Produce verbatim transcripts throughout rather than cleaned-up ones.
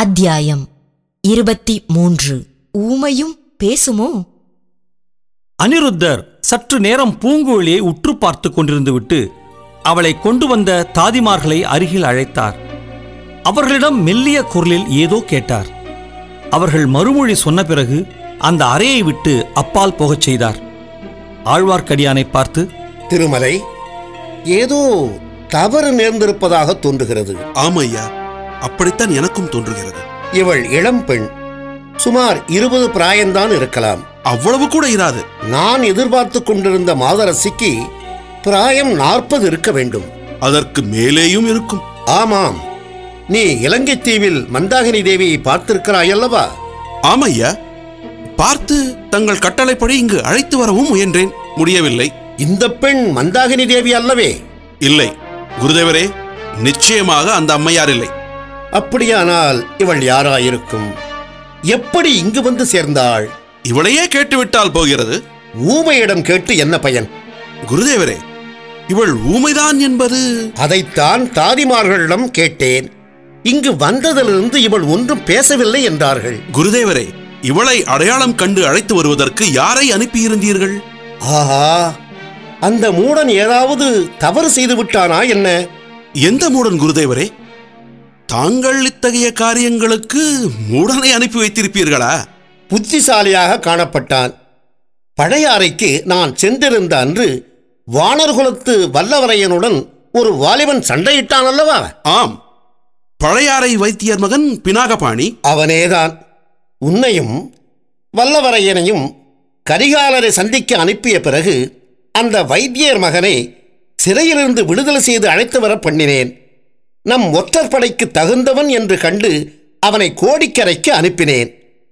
அத்தியாயம் இருபத்தி மூன்று. ஊமையும் பேசுமோ? அனிருத்தர் சற்று நேரம் பூங்குழலியை உற்று பார்த்து கொண்டிருந்து விட்டு அவளை கொண்டு வந்த தாதிமார்களை அருகில் அழைத்தார். அவர்களிடம் மெல்லிய குரலில் ஏதோ கேட்டார். அவர்கள் மறுமொழி சொன்ன பிறகு அந்த அறையை விட்டு அப்பால் போகச் செய்தார். ஆழ்வார்க்கடியானை பார்த்து, திருமலை, ஏதோ தவறு நேர்ந்திருப்பதாக தோன்றுகிறது. ஆமையா, அப்படித்தான் எனக்கும் தோன்றுகிறது. இவள் இளம் பெண், சுமார் இருபது பிராயம்தான் இருக்கலாம். அவ்வளவு கூட இராது. நான் எதிர்பார்த்து கொண்டிருந்த மாதரசிக்கு பிராயம் நாற்பது இருக்க வேண்டும். அதற்கு மேலேயும் இருக்கும். ஆமாம், நீ இலங்கை தீவில் மந்தாகினி தேவியை பார்த்திருக்கிறாயல்லவா? ஆமையா, பார்த்து தங்கள் கட்டளைப்படி இங்கு அழைத்து வரவும் முயன்றேன், முடியவில்லை. இந்த பெண் மந்தாகினி தேவி அல்லவே? இல்லை குருதேவரே, நிச்சயமாக அந்த அம்மையார் இல்லை. அப்படியானால் இவள் யாராயிருக்கும்? எப்படி இங்கு வந்து சேர்ந்தாள்? இவளையே கேட்டுவிட்டால் போகிறது. ஊமையிடம் கேட்டு என்ன பயன்? குருதேவரே, இவள் ஊமைதான் என்பது... அதைத்தான் தாதிமார்களிடம் கேட்டேன். இங்கு வந்ததிலிருந்து இவள் ஒன்றும் பேசவில்லை என்றார்கள். குருதேவரே, இவளை அடையாளம் கண்டு அழைத்து வருவதற்கு யாரை அனுப்பியிருந்தீர்கள்? ஆஹா, அந்த மூடன் ஏதாவது தவறு செய்து விட்டானா என்ன? எந்த மூடன் குருதேவரே? தாங்கள் இத்தகைய காரியங்களுக்கு மூடனை அனுப்பி வைத்திருப்பீர்களா? புத்திசாலியாக காணப்பட்டான். பழையாறைக்கு நான் சென்றிருந்த அன்று வானர்குலத்து வல்லவரையனுடன் ஒரு வாலிபன் சண்டையிட்டான் அல்லவா? ஆம், பழையாறை வைத்தியர் மகன் பினாகபாணி. அவனேதான். உன்னையும் வல்லவரையனையும் கரிகாலரை சந்திக்க அனுப்பிய பிறகு அந்த வைத்தியர் மகனை சிறையிலிருந்து விடுதலை செய்து அழைத்து வர பண்ணினேன். நம் ஒற்றற்படைக்கு தகுந்தவன் என்று கண்டு அவனை கோடிக்கரைக்கு அனுப்பினேன்.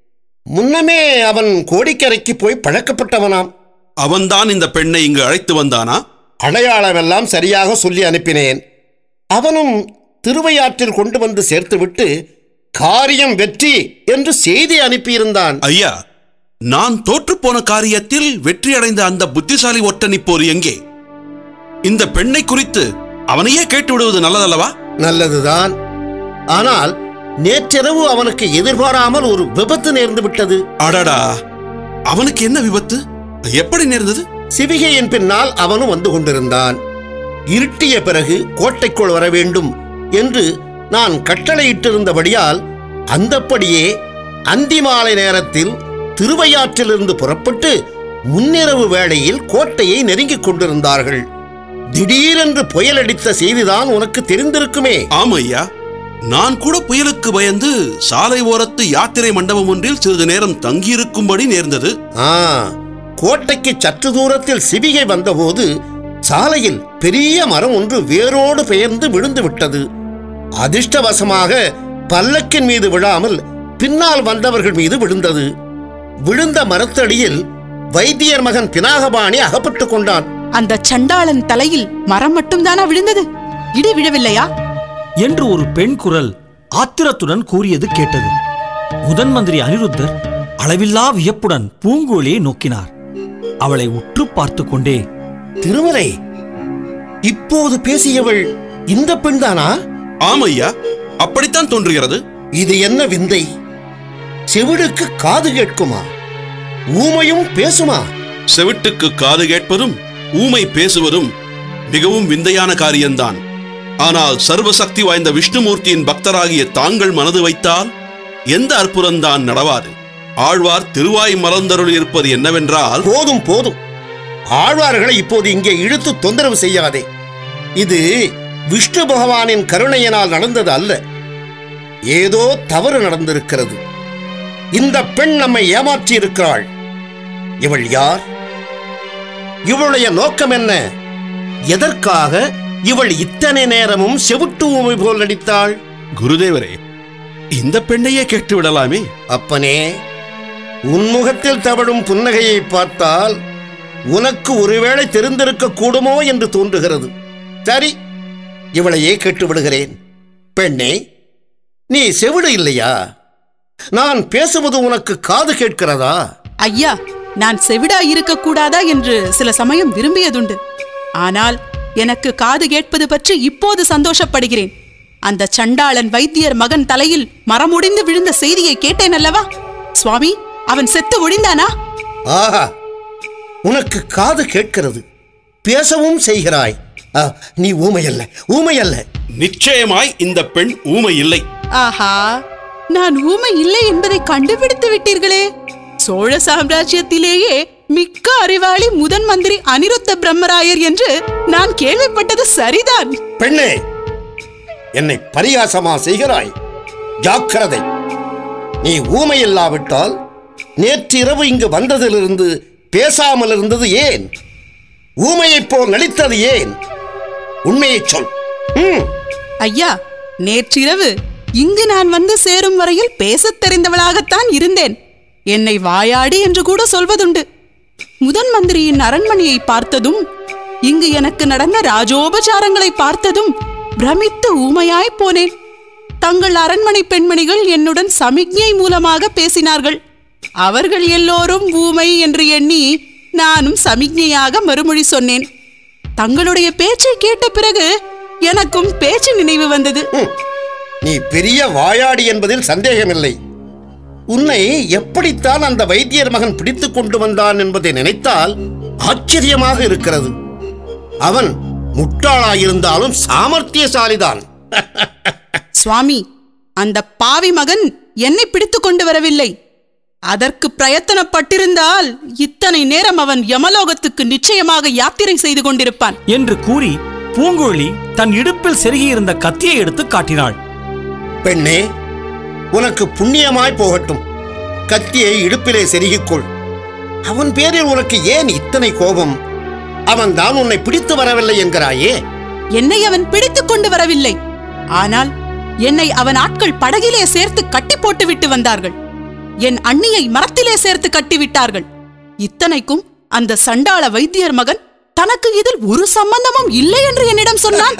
முன்னமே அவன் கோடிக்கரைக்கு போய் பழக்கப்பட்டவனாம். அவன்தான் இந்த பெண்ணை இங்கு அழைத்து வந்தானா? அடையாளமெல்லாம் சரியாக சொல்லி அனுப்பினேன். அவனும் திருவையாற்றில் கொண்டு வந்து சேர்த்துவிட்டு காரியம் வெற்றி என்று செய்தி அனுப்பியிருந்தான். ஐயா, நான் தோற்றுப்போன காரியத்தில் வெற்றியடைந்த அந்த புத்திசாலி ஒற்றன் இப்போது எங்கே? இந்த பெண்ணை குறித்து அவனையே கேட்டு விடுவது நல்லதல்லவா? நல்லதுதான். ஆனால் நேற்றிரவு அவனுக்கு எதிர்பாராமல் ஒரு விபத்து நேர்ந்து விட்டது. அடடா, அவனுக்கு என்ன விபத்து? எப்படி நேர்ந்தது? சிவிகையின் பின்னால் அவனும் வந்து கொண்டிருந்தான். இருட்டிய பிறகு கோட்டைக்குள் வர வேண்டும் என்று நான் கட்டளையிட்டிருந்தபடியால் அந்தப்படியே அந்தி மாலை நேரத்தில் திருவையாற்றிலிருந்து புறப்பட்டு முன்னிரவு வேளையில் கோட்டையை நெருங்கிக் கொண்டிருந்தார்கள். திடீரென்று புயல் அடித்த செய்திதான் உனக்கு தெரிந்திருக்குமே. ஆமையா, நான் கூட புயலுக்கு பயந்து சாலை ஓரத்து யாத்திரை மண்டபம் ஒன்றில் சிறிது நேரம் தங்கியிருக்கும்படி நேர்ந்தது. ஆ, கோட்டைக்கு சற்று தூரத்தில் சிவிகை வந்தபோது சாலையில் பெரிய மரம் ஒன்று வேரோடு பெயர்ந்து விழுந்து விட்டது. அதிர்ஷ்டவசமாக பல்லக்கின் மீது விழாமல் பின்னால் வந்தவர்கள் மீது விழுந்தது. விழுந்த மரத்தடியில் வைத்தியர் மகன் பினாகபாணி அகப்பட்டுக் கொண்டான். அந்த சண்டாளன் தலையில் மரம் மட்டும்தானா விழுந்தது? இடி விழவில்லையா என்று ஒரு பெண் குரல் ஆத்திரத்துடன் கூறியது கேட்டது. முதன் மந்திரி அனிருத்தர் அளவில்லா வியப்புடன் பூங்குழலியை நோக்கினார். அவளை உற்று பார்த்து கொண்டே, திருமலை, இப்போது பேசியவள் இந்த பெண்தானா? ஆமையா, அப்படித்தான் தோன்றுகிறது. இது என்ன விந்தை! செவிடுக்கு காது கேட்குமா? ஊமையும் பேசுமா? செவிட்டுக்கு காது கேட்பதும் ஊமை பேசுவதும் மிகவும் விந்தையான காரியம்தான். ஆனால் சர்வசக்தி வாய்ந்த விஷ்ணுமூர்த்தியின் பக்தராகிய தாங்கள் மனது வைத்தால் எந்த அற்புதம்தான் நடவாது. ஆழ்வார் திருவாய் மலர்ந்தருள் இருப்பது என்னவென்றால்... போதும் போதும், ஆழ்வார்களை இப்போது இங்கே இழுத்து தொந்தரவு செய்யாதே. இது விஷ்ணு பகவானின் கருணையினால் நடந்தது அல்ல. ஏதோ தவறு நடந்திருக்கிறது. இந்த பெண் நம்மை ஏமாற்றி இருக்கிறாள். இவள் யார்? இவளுடைய நோக்கம் என்ன? எதற்காக இவள் இத்தனை நேரமும் செவிட்டு ஊமை போல் நடித்தாள்? குருதேவரே, இந்த பெண்ணையே கேட்டு விடலாமே. அப்பனே, உன்முகத்தில் தவழும் புன்னகையை பார்த்தால் உனக்கு ஒருவேளை தெரிந்திருக்க கூடுமோ என்று தோன்றுகிறது. சரி, இவளையே கேட்டு விடுகிறேன். பெண்ணே, நீ செவிடு இல்லையா? நான் பேசுவது உனக்கு காது கேட்கிறதா? ஐயா, நான் செவிடா இருக்க கூடாதா என்று சில சமயம் விரும்பியதுண்டு. ஆனால் எனக்கு காது கேட்பது பற்றி இப்போது சந்தோஷப்படுகிறேன். அந்த சண்டாளன் வைத்தியர் மகன் தலையில் மரமுடிந்து விழுந்த செய்தியை கேட்டேன் அல்லவா? சுவாமி, அவன் செத்து ஒழிந்தானா? ஆஹா, உனக்கு காது கேட்கிறது, பேசவும் செய்கிறாய். நீ ஊமையல்ல, ஊமையல்ல. நிச்சயமாய் இந்த பெண் ஊமை இல்லை. ஆஹா, நான் ஊமை இல்லை என்பதை கண்டுபிடித்து விட்டீர்களே. சோழ சாம்ராஜ்யத்திலேயே மிக்க அறிவாளி முதன் மந்திரி அனிருத்த பிரம்மராயர் என்று நான் கேள்விப்பட்டது சரிதான். பெண்ணே, என்னை பரிகாசமா செய்கிறாய்? ஜாக்கிரதை. நீ ஊமை இல்லாவிட்டால் நேற்றிரவு இங்கு வந்ததிலிருந்து பேசாமல் இருந்தது ஏன்? ஊமையைப் போல் நடித்தது ஏன்? உண்மையை சொல். ஐயா, நேற்றிரவு இங்கு நான் வந்து சேரும் வரையில் பேசத் தெரிந்தவளாகத்தான் இருந்தேன். என்னை வாயாடி என்று கூட சொல்வதுண்டு. முதன் மந்திரியின் அரண்மனையை பார்த்ததும், இங்கு எனக்கு நடந்த ராஜோபசாரங்களை பார்த்ததும் பிரமித்து ஊமையாய் போனேன். தங்கள் அரண்மனை பெண்மணிகள் என்னுடன் சமிக்ஞை மூலமாக பேசினார்கள். அவர்கள் எல்லோரும் ஊமை என்று எண்ணி நானும் சமிக்ஞையாக மறுமொழி சொன்னேன். தங்களுடைய பேச்சை கேட்ட பிறகு எனக்கும் பேச்சு நினைவு வந்தது. நீ பெரிய வாயாடி என்பதில் சந்தேகமில்லை. உன்னை எப்படித்தான் அந்த வைத்தியர் மகன் பிடித்துக் கொண்டு வந்தான் என்பதை நினைத்தால் ஆச்சரியமாக இருக்கிறது. அவன் முட்டாளாயிருந்தாலும் சாமர்த்தியசாலிதான். சுவாமி, அந்த பாவி மகன் என்னை பிடித்துக் கொண்டு வரவில்லை. அதற்கு பிரயத்தனப்பட்டிருந்தால் இத்தனை நேரம் அவன் யமலோகத்துக்கு நிச்சயமாக யாத்திரை செய்து கொண்டிருப்பான் என்று கூறி பூங்குழலி தன் இடுப்பில் செருகியிருந்த கத்தியை எடுத்து காட்டினாள். பெண்ணே, உனக்கு புண்ணியமாய் போகட்டும். கத்தியை இடுப்பிலே செருகிக்கொள். அவன் பேரில் உனக்கு ஏன் இத்தனை கோபம்? அவன் தான் உன்னை பிடித்து வரவில்லை என்கிறாயே. என்னை அவன் பிடித்துக் கொண்டு வரவில்லை. ஆனால் என்னை அவன் ஆட்கள் படகிலே சேர்த்து கட்டி போட்டு விட்டு வந்தார்கள். என் அண்ணியை மரத்திலே சேர்த்து கட்டிவிட்டார்கள். இத்தனைக்கும் அந்த சண்டாள வைத்தியர் மகன் தனக்கு இதில் ஒரு சம்பந்தமும் இல்லை என்று என்னிடம் சொன்னான்.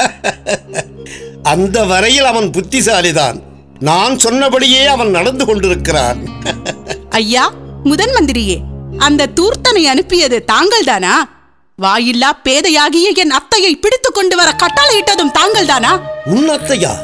அந்த வரையில் அவன் புத்திசாலிதான். நான் சொன்னபடியே அவன் நடந்து கொண்டிருக்கிறான். ஐயா, முதன் மந்திரியே, அந்த தூர்த்தனை அனுப்பியது தாங்கள் தானா? வாயில்லா பேதையாகிய என் அத்தையை பிடித்துக் கொண்டு வர கட்டளையிட்டதும் தாங்கள் தானா? உன்னத்தையா?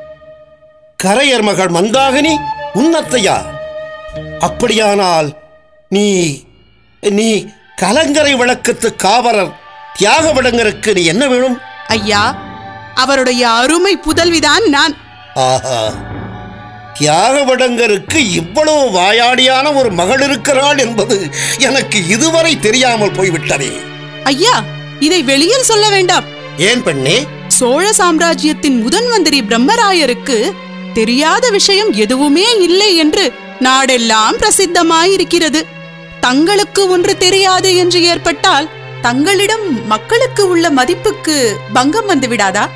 கரையர் மகள் மந்தாகினி உன்னத்தையா? அப்படியானால் நீ நீ கலங்கரை விளக்கத்து காவலர் தியாகவிடங்கருக்கு நீ என்ன வேணும்? ஐயா, அவருடைய அருமை புதல்விதான் நான். ஆஹா, தியாகவிடங்கருக்கு இவ்வளவு வாயாடியான ஒரு மகள் இருக்கிறாள் என்பது எனக்கு இதுவரை தெரியாமல் போய்விட்டதே. ஐயா, இதை வெளியில் சொல்ல வேண்டாம். ஏன் பெண்ணே? சோழ சாம்ராஜ்யத்தின் முதன் மந்திரி பிரம்மராயருக்கு தெரியாத விஷயம் எதுவுமே இல்லை என்று நாடெல்லாம் பிரசித்தமாயிருக்கிறது. தங்களுக்கு ஒன்று தெரியாது என்று ஏற்பட்டால் தங்களிடம் மக்களுக்கு உள்ள மதிப்புக்கு பங்கம் வந்து விடாதா?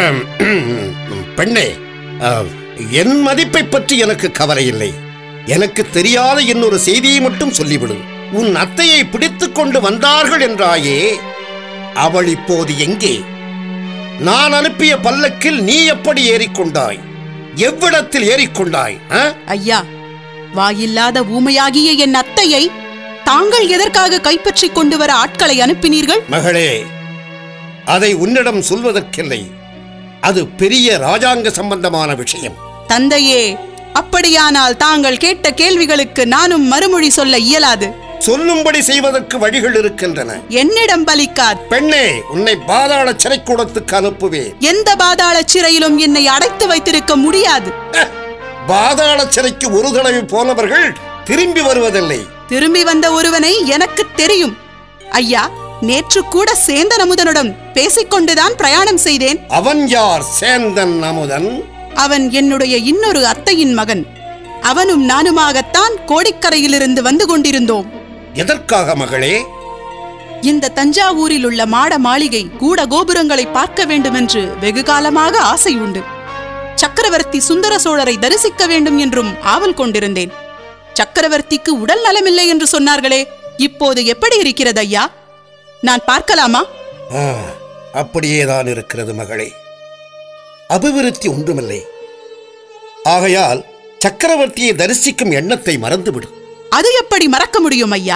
பெண்ணே, என் மதிப்பை பற்றி எனக்கு கவலை இல்லை. எனக்கு தெரியாத இன்னொரு செய்தியை மட்டும் சொல்லிவிடு. உன் அத்தையை பிடித்துக் கொண்டு வந்தார்கள் என்றாயே, அவள் இப்போது எங்கே? நான் அனுப்பிய பல்லக்கில் நீ எப்படி ஏறிக்கொண்டாய்? எவ்விடத்தில் ஏறிக்கொண்டாய்? ஐயா, வாயில்லாத ஊமையாகிய என் அத்தையை தாங்கள் எதற்காக கைப்பற்றி கொண்டு வர ஆட்களை அனுப்பினீர்கள்? மகளே, அதை உன்னிடம் சொல்வதற்கில்லை. அது பெரிய ராஜாங்க சம்பந்தமான விஷயம். தந்தையே, அப்படியானால் தாங்கள் கேட்ட கேள்விகளுக்கு நானும் மறுமொழி சொல்ல இயலாது. சொல்லும்படி செய்வதற்கு வழிகள் இருக்கின்றன. என்னிடம் பலிக்காது. பெண்ணே, உன்னை பாதாள சிறைக்கூடத்துக்கு அனுப்புவேன். எந்த பாதாள சிறையிலும் என்னை அடைத்து வைத்திருக்க முடியாது. பாதாள சிறைக்கு ஒரு தடவை போனவர்கள் திரும்பி வருவதில்லை. திரும்பி வந்த ஒருவனை எனக்கு தெரியும். ஐயா, நேற்று கூட சேந்தன் அமுதனுடன் பேசிக்கொண்டுதான் பிரயாணம் செய்தேன். அவன் யார்? சேந்தன் அமுதன்? அவன் என்னுடைய இன்னொரு அத்தையின் மகன். அவனும் நானுமாகத்தான் கோடிக்கரையிலிருந்து வந்து கொண்டிருந்தோம். எதற்காக மகளே? இந்த தஞ்சாவூரில் உள்ள மாட மாளிகை கூட கோபுரங்களை பார்க்க வேண்டும் என்று வெகு காலமாக ஆசை உண்டு. சக்கரவர்த்தி சுந்தர சோழரை தரிசிக்க வேண்டும் என்றும் ஆவல் கொண்டிருந்தேன். சக்கரவர்த்திக்கு உடல் நலமில்லை என்று சொன்னார்களே, இப்போது எப்படி இருக்கிறது ஐயா? நான் பார்க்கலாமா? அப்படியேதான் இருக்கிறது மகளே. அபிவிருத்தி ஒன்றுமில்லை. ஆகையால் சக்கரவர்த்தியை தரிசிக்கும் எண்ணத்தை மறந்துவிடு. அது எப்படி மறக்க முடியும் ஐயா?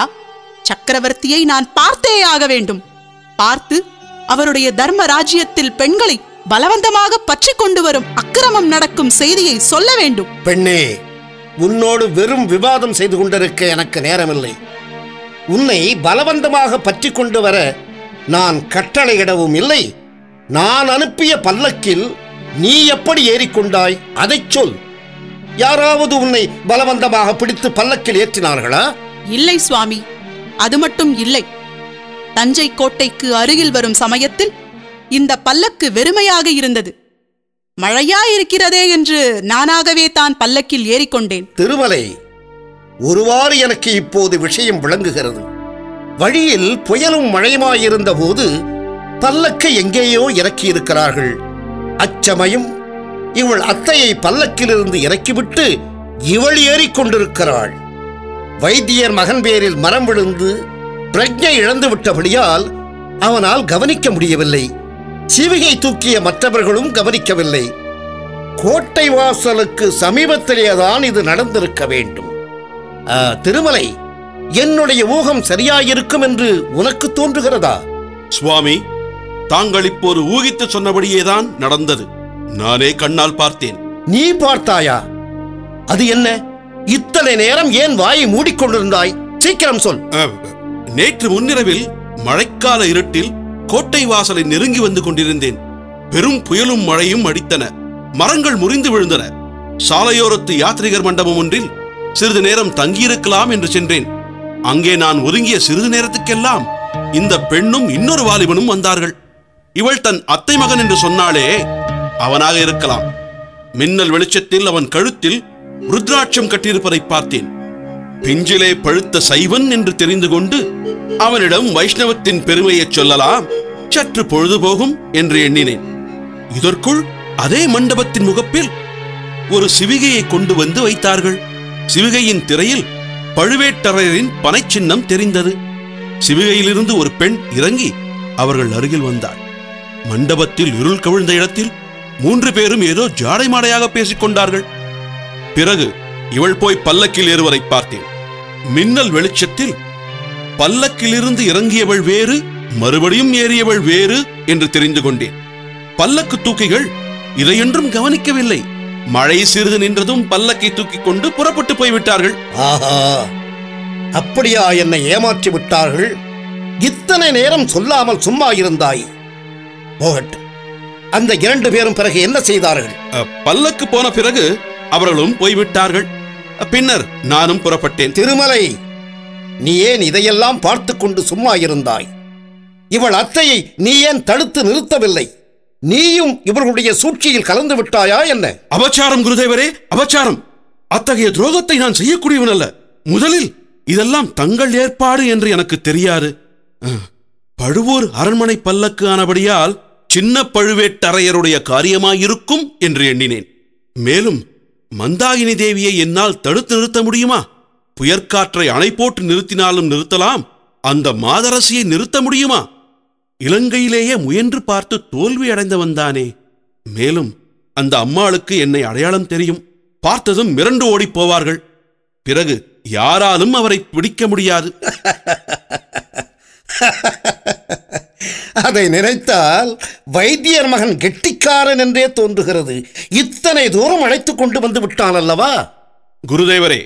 சக்கரவர்த்தியை நான் பார்த்தே ஆக வேண்டும். பார்த்து அவருடைய தர்ம ராஜ்யத்தில் பெண்களை பலவந்தமாக பற்றி கொண்டு வரும் அக்கிரமம் நடக்கும் செய்தியை சொல்ல வேண்டும். பெண்ணே, உன்னோடு வெறும் விவாதம் செய்து கொண்டிருக்க எனக்கு நேரமில்லை. உன்னை பலவந்தமாக பற்றி கொண்டு வர நான் கட்டளையிடவும் இல்லை. நான் அனுப்பிய பல்லக்கில் நீ எப்படி ஏறிக்கொண்டாய் அதைச் சொல். யாராவது உன்னை பலவந்தமாக பிடித்து பல்லக்கில் ஏற்றினார்களா? இல்லை சுவாமி, அது மட்டும் இல்லை. தஞ்சை கோட்டைக்கு அருகில் வரும் சமயத்தில் இந்த பல்லக்கு வெறுமையாக இருந்தது. மழையாயிருக்கிறதே என்று நானாகவே தான் பல்லக்கில் ஏறிக்கொண்டேன். திருமலை, ஒருவாறு எனக்கு இப்போது விஷயம் விளங்குகிறது. வழியில் புயலும் மழையுமாயிருந்த போது பல்லக்கை எங்கேயோ இறக்கியிருக்கிறார்கள். அச்சமயம் இவள் அத்தையை பல்லக்கிலிருந்து இறக்கிவிட்டு இவள் ஏறிக்கொண்டிருக்கிறாள். வைத்தியர் மகன் பேரில் மரம் விழுந்து பிரஜை இழந்து விட்டபடியால் அவனால் கவனிக்க முடியவில்லை. சிவிகை தூக்கிய மற்றவர்களும் கவனிக்கவில்லை. கோட்டை வாசலுக்கு சமீபத்திலேதான் இது நடந்திருக்க வேண்டும். திருமலை, என்னுடைய ஊகம் சரியாயிருக்கும் என்று உனக்கு தோன்றுகிறதா? சுவாமி, தாங்கள் இப்போது ஊகித்து சொன்னபடியேதான் நடந்தது. நானே கண்ணால் பார்த்தேன். நீ பார்த்தாயா? அது என்ன? இத்தனை நேரம் ஏன் வாயை மூடிக்கொண்டிருந்தாய்? சீக்கிரம் சொல். நேற்று முன்னிரவில் மழைக்கால இருட்டில் கோட்டை வாசலை நெருங்கி வந்து கொண்டிருந்தேன். பெரும் புயலும் மழையும் அடித்தன. மரங்கள் முறிந்து விழுந்தன. சாலையோரத்து யாத்ரிகர் மண்டபம் ஒன்றில் சிறிது நேரம் தங்கியிருக்கலாம் என்று சென்றேன். அங்கே நான் ஒதுங்கிய சிறிது நேரத்துக்கெல்லாம் இந்த பெண்ணும் இன்னொரு வாலிபனும் வந்தார்கள். இவள் தன் அத்தை மகன் என்று சொன்னாலே, அவனாக இருக்கலாம். மின்னல் வெளிச்சத்தில் அவன் கழுத்தில் ருத்ராட்சம் கட்டியிருப்பதை பார்த்தேன். பிஞ்சிலே பழுத்த சைவன் என்று தெரிந்து கொண்டு அவனிடம் வைஷ்ணவத்தின் பெருமையை சொல்லலாம், சற்று பொழுது போகும் என்று எண்ணினேன். இதற்குள் அதே மண்டபத்தின் முகப்பில் ஒரு சிவிகையை கொண்டு வந்து வைத்தார்கள். சிவிகையின் திரையில் பழுவேட்டரையரின் பனை சின்னம் தெரிந்தது. சிவிகையிலிருந்து ஒரு பெண் இறங்கி அவர்கள் அருகில் வந்தாள். மண்டபத்தில் இருள் கவிழ்ந்த இடத்தில் மூன்று பேரும் ஏதோ ஜாடை மாடையாக பேசிக் கொண்டார்கள். பிறகு இவள் போய் பல்லக்கில் ஏறுவதை பார்த்தேன். மின்னல் வெளிச்சத்தில் பல்லக்கிலிருந்து இறங்கியவள் வேறு, மறுபடியும் ஏறியவள் வேறு என்று தெரிந்து கொண்டேன். பல்லக்கு தூக்கிகள் இதையென்றும் கவனிக்கவில்லை. மழை சிறிது நின்றதும் பல்லக்கை தூக்கிக் கொண்டு புறப்பட்டு போய்விட்டார்கள். ஆஹா, அப்படியா என்னை ஏமாற்றி விட்டார்கள்? இத்தனை நேரம் சொல்லாமல் சும்மா இருந்தாய். போகட்டும். அந்த இரண்டு பேரும் பிறகு என்ன செய்தார்கள்? பல்லக்கு போன பிறகு அவர்களும் போய்விட்டார்கள். பின்னர் நானும் புறப்பட்டேன். திருமலை, நீ ஏன் இதையெல்லாம் பார்த்து கொண்டு சும்மா இருந்தாய்? இவள் அத்தையை நீ ஏன் தடுத்து நிறுத்தவில்லை? நீயும் இவர்களுடைய சூழ்ச்சியில் கலந்து விட்டாயா என்ன? அபச்சாரம் குருதேவரே, அபச்சாரம். அத்தகைய துரோகத்தை நான் செய்யக்கூடியவன் அல்ல. முதலில் இதெல்லாம் தங்கள் ஏற்பாடு என்று எனக்கு தெரியாது. பழுவூர் அரண்மனை பல்லக்கு ஆனபடியால் சின்ன பழுவேட்டரையருடைய காரியமாயிருக்கும் என்று எண்ணினேன். மேலும் மந்தாகினி தேவியை என்னால் தடுத்து நிறுத்த முடியுமா? புயற்காற்றை அணை போட்டு நிறுத்தினாலும் நிறுத்தலாம். அந்த மாதரசியை நிறுத்த முடியுமா? இலங்கையிலேயே முயன்று பார்த்து தோல்வி அடைந்தவன்தானே. மேலும் அந்த அம்மாளுக்கு என்னை அடையாளம் தெரியும். பார்த்ததும் மிரண்டு ஓடிப் போவார்கள். பிறகு யாராலும் அவரை பிடிக்க முடியாது. அதை நினைத்தால் வைத்தியர் மகன் கெட்டிக்காரன் என்றே தோன்றுகிறது. இத்தனை தூரம் அழைத்துக் கொண்டு வந்து விட்டான் அல்லவா? குருதேவரே,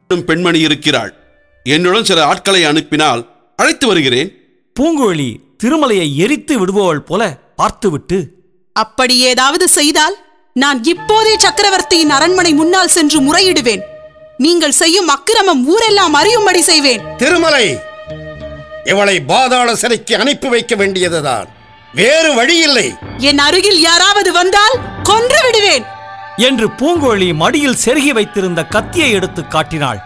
பெண்மணி இருக்கிறாள். என்னுடன் சில ஆட்களை அனுப்பினால் அழைத்து வருகிறேன். பூங்குழலி திருமலையை எரித்து விடுபவள் போல பார்த்துவிட்டு, அப்படி ஏதாவது செய்தால் நான் இப்போதே சக்கரவர்த்தியின் அரண்மனை முன்னால் சென்று முறையிடுவேன். நீங்கள் செய்யும் அக்கிரமம் ஊரெல்லாம் அறியும்படி செய்வேன். திருமலை, இவளை பாதாள சிறைக்கு அனுப்பி வைக்க வேண்டியதுதான், வேறு வழியில்லை. என் அருகில் யாராவது வந்தால் கொன்று விடுவேன் என்று பூங்குழலி மடியில் செருகி வைத்திருந்த கத்தியை எடுத்து காட்டினாள்.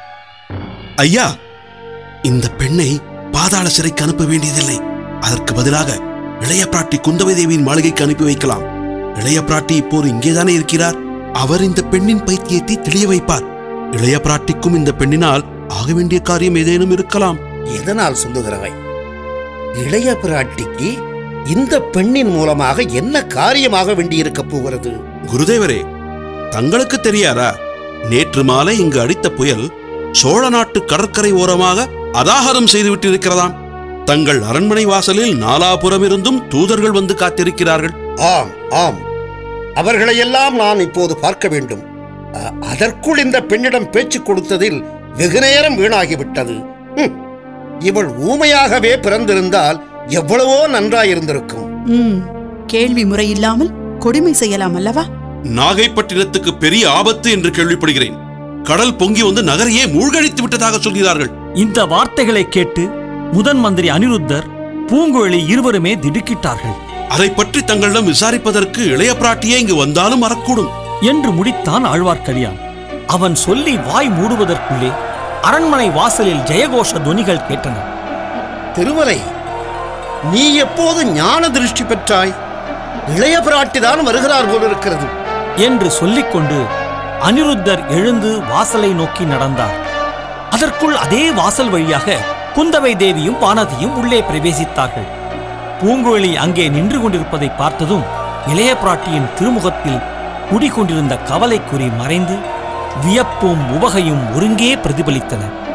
ஐயா, இந்த பெண்ணை பாதாள சிறைக்கு அனுப்ப வேண்டியதில்லை. அதற்கு பதிலாக இளைய பிராட்டி குந்தவை தேவியின் மாளிகைக்கு அனுப்பி வைக்கலாம். இளைய பிராட்டி இப்போது இங்கேதானே இருக்கிறார். அவர் இந்த பெண்ணின் பைத்தியத்தை தெளிய வைப்பார். இளைய பிராட்டிக்கும் இந்த பெண்ணினால் ஆக வேண்டிய காரியம் ஏதேனும் இருக்கலாம். எதனால் சொல்லுகிறவை? இளைய பிராட்டிக்கு இந்த பெண்ணின் மூலமாக என்ன காரியமாக வேண்டியிருக்க போகிறது? குருதேவரே, தங்களுக்கு தெரியாரா? நேற்று மாலை இங்கு அடித்த புயல் சோழ நாட்டு கடற்கரை ஓரமாக அதாகாரம் செய்துவிட்டு இருக்கிறதாம். தங்கள் அரண்மனை வாசலில் நாலாபுறம் இருந்தும் தூதர்கள் வந்து காத்திருக்கிறார்கள். ஆம் ஆம், அவர்களையெல்லாம் நான் இப்போது பார்க்க வேண்டும். அதற்குள் இந்த பெண்ணிடம் பேச்சு கொடுத்ததில் வெகு நேரம் வீணாகிவிட்டது. இவள் ஊமையாகவே பிறந்திருந்தால் எவ்வளவோ நன்றாயிருந்திருக்கும். கேள்வி முறையில்லாமல் கொடுமை செய்யலாம் அல்லவா? நாகைப்பட்டினத்துக்கு பெரிய ஆபத்து என்று கேள்விப்படுகிறேன். கடல் பொங்கி வந்து நகரையே மூழ்கடித்து விட்டதாக சொல்கிறார்கள். இந்த வார்த்தைகளை கேட்டு முதன் மந்திரி அனிருத்தர், பூங்குழலி இருவருமே திடுக்கிட்டார்கள். அதை பற்றி தங்களிடம் விசாரிப்பதற்கு இளைய பிராட்டியே இங்கு வந்தாலும் வரக்கூடும் என்று முடித்தான் ஆழ்வார்க்கடியான். அவன் சொல்லி வாய் மூடுவதற்குள்ளே அரண்மனை வாசலில் ஜெயகோஷ துவனிகள் கேட்டன. திருமலை, நீ எப்போது ஞான திருஷ்டி பெற்றாய்? இளைய பிராட்டிதான் வருகிறார் போலிருக்கிறது என்று சொல்லிக்கொண்டு அனிருத்தர் எழுந்து வாசலை நோக்கி நடந்தார். அதற்குள் அதே வாசல் வழியாக குந்தவை தேவியும் வானதியும் உள்ளே பிரவேசித்தார்கள். பூங்குழலி அங்கே நின்று கொண்டிருப்பதை பார்த்ததும் இளைய பிராட்டியின் திருமுகத்தில் குடிகொண்டிருந்த கவலை குறி மறைந்து வியப்பும் உவகையும் ஒருங்கே பிரதிபலித்தன.